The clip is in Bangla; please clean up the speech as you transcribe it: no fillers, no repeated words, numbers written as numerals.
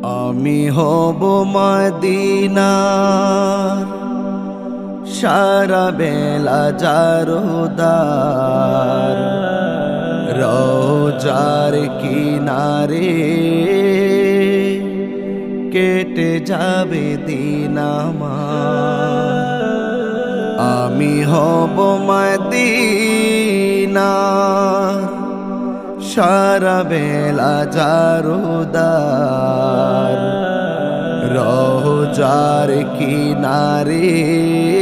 আমি হব মদিনার সারা বেলা জারদার, রোজার কিনারে কেটে যাবে দিন আমার। আমি হব মদিনার সারা বেলা জারদার, রোজার কিনারে